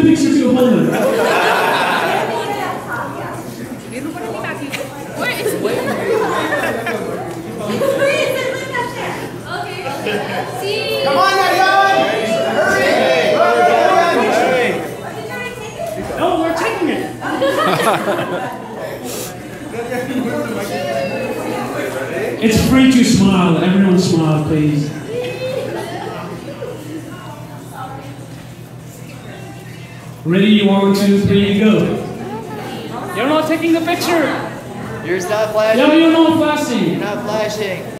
picture to opponent. Come on, everyone! Hurry! No, we're taking it. It's free to smile. Everyone smile, please. Ready? 1, 2, 3, go. You're not taking the picture. You're not flashing. No, you're not flashing. You're not flashing.